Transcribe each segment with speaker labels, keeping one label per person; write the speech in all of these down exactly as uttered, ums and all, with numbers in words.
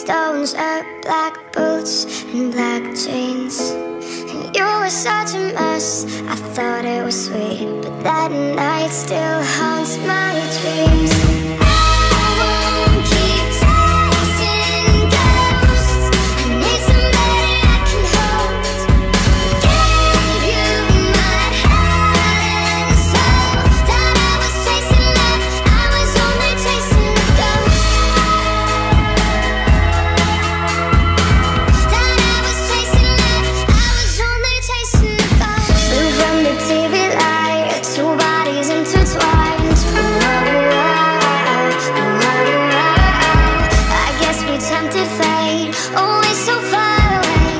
Speaker 1: stone shirt, black boots, and black jeans. And you were such a mess, I thought it was sweet, but that night still haunts my dreams. I won't keep chasing ghosts. I need somebody I can hold. Gave you my heart and soul. Thought I was chasing love, I was only chasing a ghost. Thought I was chasing love, I was only chasing a ghost. Flew from the T V light, two bodies intertwined. I guess we tempted fate, always so far away.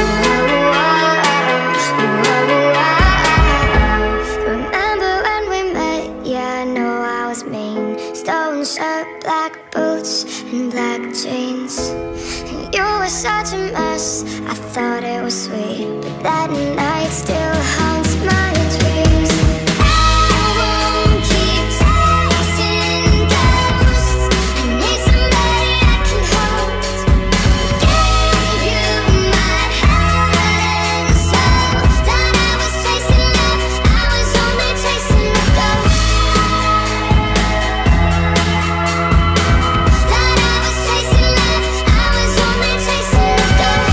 Speaker 1: Remember when we met? Yeah, I know I was mean. Stone shirt, black boots, and black jeans. And you were such a mess, I thought it was sweet, but that night still haunts my dreams. I won't keep chasing ghosts. I need somebody I can hold. Gave you my heart and soul. Thought I was chasing love, I was only chasing a ghost. Thought I was chasing love, I was only chasing a ghost.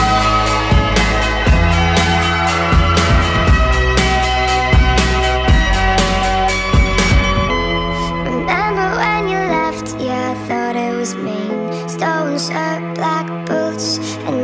Speaker 1: Remember when you left? Yeah, I thought it was mean. Stone shirt, black boots, and